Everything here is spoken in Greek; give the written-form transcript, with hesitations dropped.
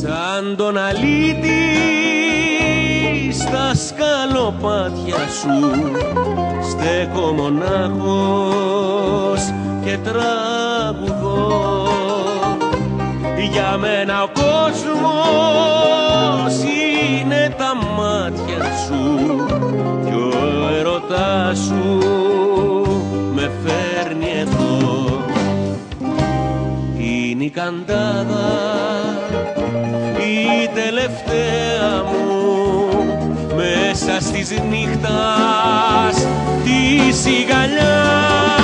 σαν τον αλήτη στα σκαλοπάτια σου στέκω μονάχος και τραγουδώ. Για μένα ο κόσμος είναι τα μάτια σου κι ο ερωτάς σου με φέρνει εδώ. Είναι η καντάδα η τελευταία μου μέσα στις νύχτας τη σιγαλιά.